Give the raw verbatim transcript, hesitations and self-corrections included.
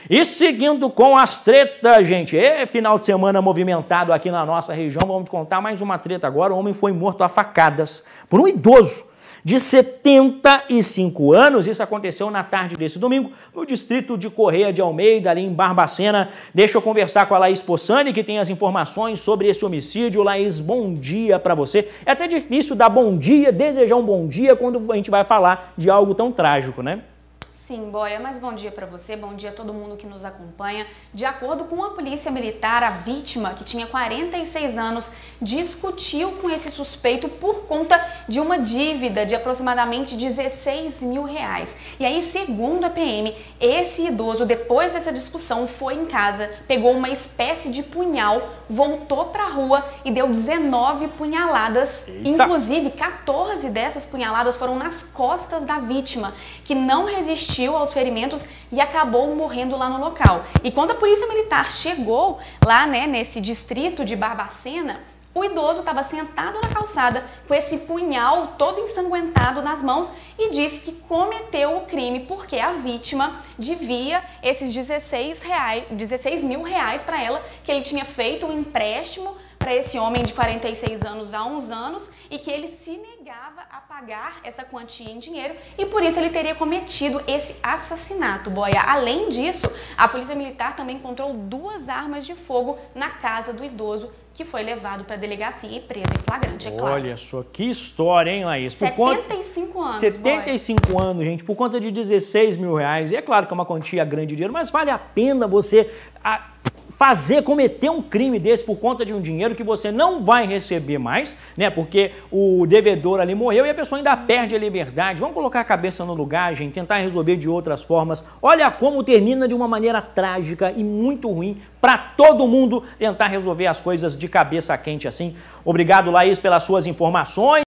E seguindo com as tretas, gente, é final de semana movimentado aqui na nossa região, vamos te contar mais uma treta agora. O homem foi morto a facadas por um idoso de setenta e cinco anos. Isso aconteceu na tarde desse domingo, no distrito de Correia de Almeida, ali em Barbacena. Deixa eu conversar com a Laís Possani, que tem as informações sobre esse homicídio. Laís, bom dia para você. É até difícil dar bom dia, desejar um bom dia quando a gente vai falar de algo tão trágico, né? Sim, Boia, mas bom dia para você, bom dia a todo mundo que nos acompanha. De acordo com a polícia militar, a vítima, que tinha quarenta e seis anos, discutiu com esse suspeito por conta de uma dívida de aproximadamente dezesseis mil reais. E aí, segundo a P M, esse idoso, depois dessa discussão, foi em casa, pegou uma espécie de punhal, voltou para a rua e deu dezenove punhaladas. Eita. Inclusive, quatorze dessas punhaladas foram nas costas da vítima, que não resistiu aos ferimentos e acabou morrendo lá no local. E quando a polícia militar chegou lá, né, nesse distrito de Barbacena, o idoso estava sentado na calçada com esse punhal todo ensanguentado nas mãos e disse que cometeu o crime porque a vítima devia esses dezesseis mil reais para ela, que ele tinha feito um empréstimo para esse homem de quarenta e seis anos há uns anos e que ele se negava a pagar essa quantia em dinheiro e por isso ele teria cometido esse assassinato, Boia. Além disso, a polícia militar também encontrou duas armas de fogo na casa do idoso, que foi levado para a delegacia e preso em flagrante, é claro. Olha só, que história, hein, Laís? Por setenta e cinco anos, setenta e cinco boy. anos, gente, por conta de dezesseis mil reais. E é claro que é uma quantia grande de dinheiro, mas vale a pena você a, fazer, cometer um crime desse por conta de um dinheiro que você não vai receber mais, né? Porque o devedor ali morreu e a pessoa ainda perde a liberdade. Vamos colocar a cabeça no lugar, gente, tentar resolver de outras formas. Olha como termina de uma maneira trágica e muito ruim para todo mundo tentar resolver as coisas de cabeça quente assim. Obrigado, Laís, pelas suas informações.